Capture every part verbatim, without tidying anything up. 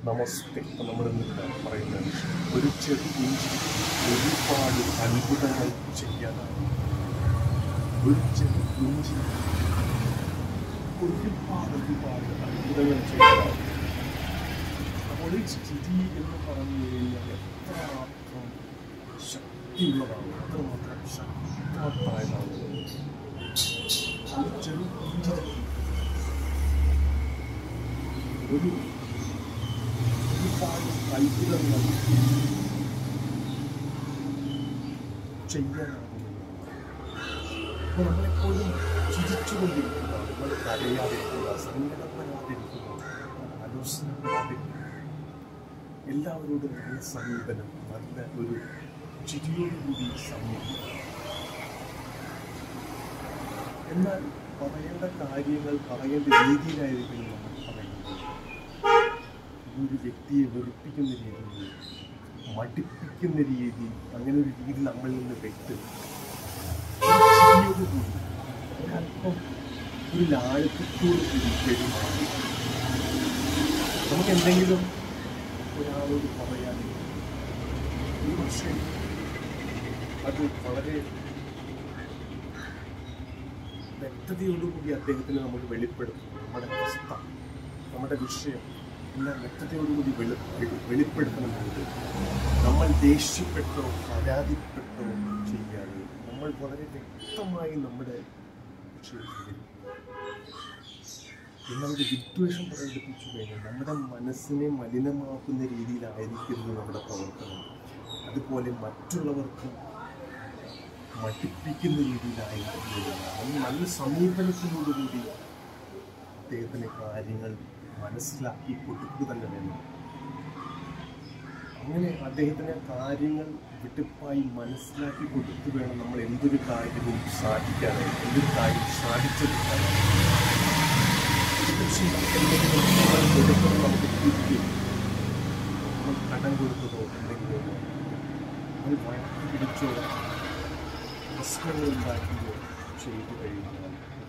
നമസ്തേ. ഇപ്പം നമ്മൾ പറയുന്നത് ഒരു ചെറു പുഞ്ചിരി ഒരുപാട് അത്ഭുതങ്ങൾ ചെയ്യാനാണ്. ഒരു ചെറു പുഞ്ചിരി ഒരുപാട് ഒരുപാട് അത്ഭുതങ്ങൾ ചെയ്യാനാണ്. അപ്പോൾ ഈ സ്ഥിതി എന്ന് പറഞ്ഞു കഴിഞ്ഞാൽ എത്രമാത്രം ശക്തിയുള്ളതാണ്, എത്രമാത്രം ശക്തമായതാണ്. ഒരു ചെറു പുഞ്ചിരി ഒരു ഒരുപാട് അത്ഭുതങ്ങൾ ചെയ്യാനാകുന്നു. അപ്പോൾ നമ്മളെപ്പോഴും ചിരിച്ചുകൊണ്ടിരിക്കുക, നമ്മൾ കരയാതിരിക്കുക, സങ്കടപ്പെടാതിരിക്കുക, ആലോചനപ്പെടാതിരിക്കുക, എല്ലാവരോടും നല്ല സമീപനം, നല്ല ഒരു ചിരിയോടുകൂടി സമീപിക്കുക. എന്നാൽ പറയേണ്ട കാര്യങ്ങൾ പറയേണ്ട രീതിയിലായിരിക്കും നമ്മൾ പറയുന്നത്. ഒരു വ്യക്തിയെ വെറുപ്പിക്കുന്ന രീതിയിൽ, മടിപ്പിക്കുന്ന രീതി, അങ്ങനെ ഒരു രീതി നമ്മളിൽ നിന്ന് വ്യക്തി ഒരല്പം ഒരു ലാളിത്യത്തോടു കൂടി പെരുമാറി നമുക്ക് എന്തെങ്കിലും ഒരാളോട് പറയാൻ ഒരു പക്ഷേ അത് വളരെ വ്യക്തതയോടുകൂടി അദ്ദേഹത്തിന് നമുക്ക് വെളിപ്പെടുത്തും. നമ്മുടെ അവസ്ഥ, നമ്മുടെ വിഷയം എല്ലാം വ്യക്തതയോടുകൂടി വെളി വെളിപ്പെടുത്തണമെന്നുണ്ട്. നമ്മൾ ദേഷ്യപ്പെട്ടോ പരാതിപ്പെട്ടോ ചെയ്യാതെ നമ്മൾ വളരെ വ്യക്തമായി നമ്മുടെ വിഷയത്തിൽ നമ്മുടെ വിദ്വേഷം പ്രകടിപ്പിച്ചു കഴിഞ്ഞാൽ നമ്മുടെ മനസ്സിനെ മലിനമാക്കുന്ന രീതിയിലായിരിക്കരുത് നമ്മുടെ പ്രവർത്തനം. അതുപോലെ മറ്റുള്ളവർക്കും മടിപ്പിക്കുന്ന രീതിയിലായിരിക്കും. നല്ല സമീപനത്തിനോടുകൂടി അദ്ദേഹത്തിന് കാര്യങ്ങൾ മനസ്സിലാക്കി കൊടുക്കുക തന്നെ വേണം. അങ്ങനെ അദ്ദേഹത്തിന് കാര്യങ്ങൾ വെട്ടിപ്പായി മനസ്സിലാക്കി കൊടുത്തു വേണം നമ്മൾ എന്തൊരു കാര്യവും സാധിക്കാനായി, എന്തൊരു കാര്യം സാധിച്ചെടുക്കാനായി. എന്തെങ്കിലും നമുക്ക് തിരിക്കും, നമ്മൾ കടം കൊടുത്തതോ എന്തെങ്കിലും അത് വഴക്ക് പിടിച്ചോ പ്രശ്നങ്ങൾ ഉണ്ടാക്കിയോ ചെയ്തു കഴിഞ്ഞാൽ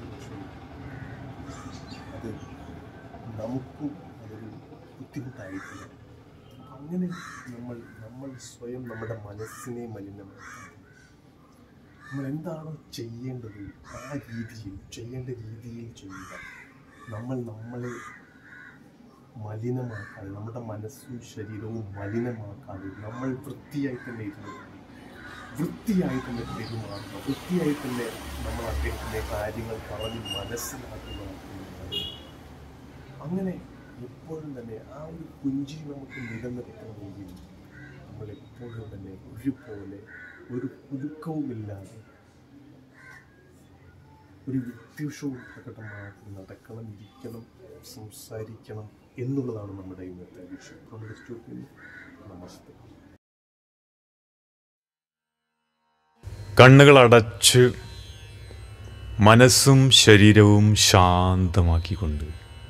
അത് നമുക്കും അതൊരു ബുദ്ധിമുട്ടായിട്ടില്ല. അങ്ങനെ നമ്മൾ നമ്മൾ സ്വയം നമ്മുടെ മനസ്സിനെ മലിനമാക്കുക. നമ്മൾ എന്താണോ ചെയ്യേണ്ടത് ആ രീതിയിൽ ചെയ്യേണ്ട രീതിയിൽ ചെയ്യുക. നമ്മൾ നമ്മളെ മലിനമാക്കാതെ, നമ്മുടെ മനസ്സും ശരീരവും മലിനമാക്കാതെ നമ്മൾ വൃത്തിയായി തന്നെ ഇരുന്നു, വൃത്തിയായി തന്നെ പെരുമാറുക, വൃത്തിയായി തന്നെ നമ്മൾ അദ്ദേഹത്തിൻ്റെ കാര്യങ്ങൾ പറഞ്ഞ് മനസ്സിലാക്കുക. അങ്ങനെ എപ്പോഴും തന്നെ ആ ഒരു പുഞ്ചിരി നമുക്ക് നിലനിർത്തണമെങ്കിൽ നമ്മൾ എപ്പോഴും തന്നെ ഒരുപോലെ ഒരു കുലുക്കവുമില്ലാതെ ഒരു വിദ്വേഷവും പ്രകടമാക്കി നടക്കണം, ഇരിക്കണം, സംസാരിക്കണം എന്നുള്ളതാണ് നമ്മുടെ ഇന്നത്തെ വിഷയം. നമസ്തേ. കണ്ണുകൾ അടച്ച് മനസ്സും ശരീരവും ശാന്തമാക്കിക്കൊണ്ട്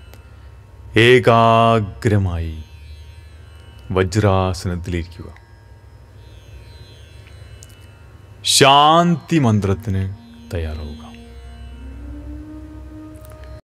ഏകാഗ്രമായി വജ്രാസനത്തിലിരിക്കുക. ശാന്തി മന്ത്രത്തിന് തയ്യാറാവുക.